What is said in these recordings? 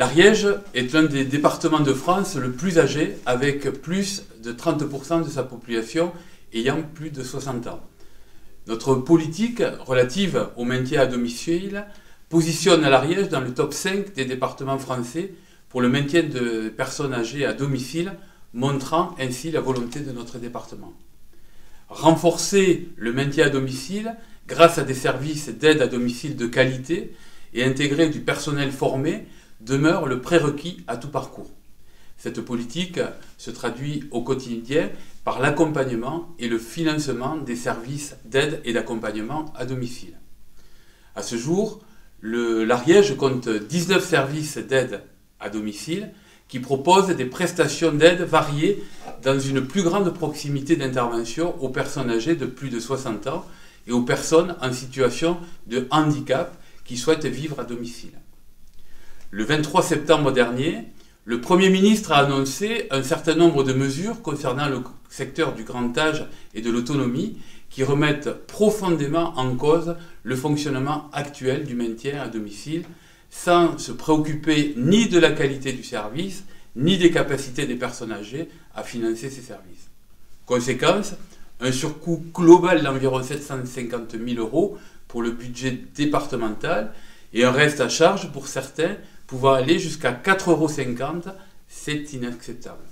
L'Ariège est l'un des départements de France le plus âgé, avec plus de 30% de sa population ayant plus de 60 ans. Notre politique relative au maintien à domicile positionne l'Ariège dans le top 5 des départements français pour le maintien de personnes âgées à domicile, montrant ainsi la volonté de notre département. Renforcer le maintien à domicile grâce à des services d'aide à domicile de qualité et intégrer du personnel formé demeure le prérequis à tout parcours. Cette politique se traduit au quotidien par l'accompagnement et le financement des services d'aide et d'accompagnement à domicile. À ce jour, l'Ariège compte 19 services d'aide à domicile qui proposent des prestations d'aide variées dans une plus grande proximité d'intervention aux personnes âgées de plus de 60 ans et aux personnes en situation de handicap qui souhaitent vivre à domicile. Le 23 septembre dernier, le Premier ministre a annoncé un certain nombre de mesures concernant le secteur du grand âge et de l'autonomie qui remettent profondément en cause le fonctionnement actuel du maintien à domicile sans se préoccuper ni de la qualité du service, ni des capacités des personnes âgées à financer ces services. Conséquence, un surcoût global d'environ 750 000 € pour le budget départemental et un reste à charge pour certains pouvant aller jusqu'à 4,50 €, c'est inacceptable.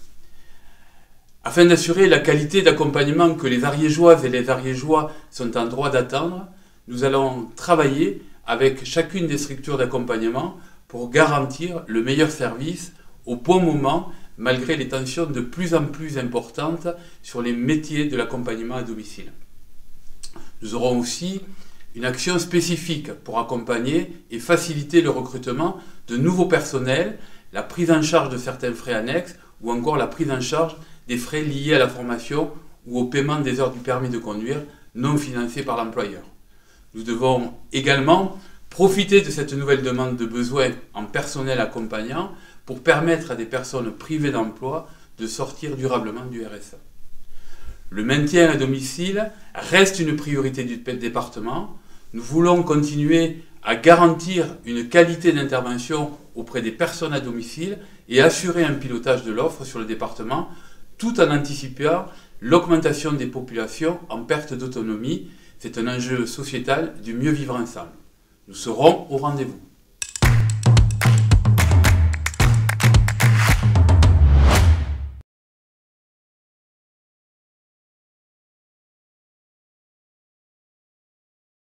Afin d'assurer la qualité d'accompagnement que les Ariégeoises et les Ariégeois sont en droit d'attendre, nous allons travailler avec chacune des structures d'accompagnement pour garantir le meilleur service au bon moment, malgré les tensions de plus en plus importantes sur les métiers de l'accompagnement à domicile. Nous aurons aussi une action spécifique pour accompagner et faciliter le recrutement de nouveaux personnels, la prise en charge de certains frais annexes ou encore la prise en charge des frais liés à la formation ou au paiement des heures du permis de conduire non financés par l'employeur. Nous devons également profiter de cette nouvelle demande de besoin en personnel accompagnant pour permettre à des personnes privées d'emploi de sortir durablement du RSA. Le maintien à domicile reste une priorité du département. Nous voulons continuer à garantir une qualité d'intervention auprès des personnes à domicile et assurer un pilotage de l'offre sur le département tout en anticipant l'augmentation des populations en perte d'autonomie. C'est un enjeu sociétal du mieux vivre ensemble. Nous serons au rendez-vous.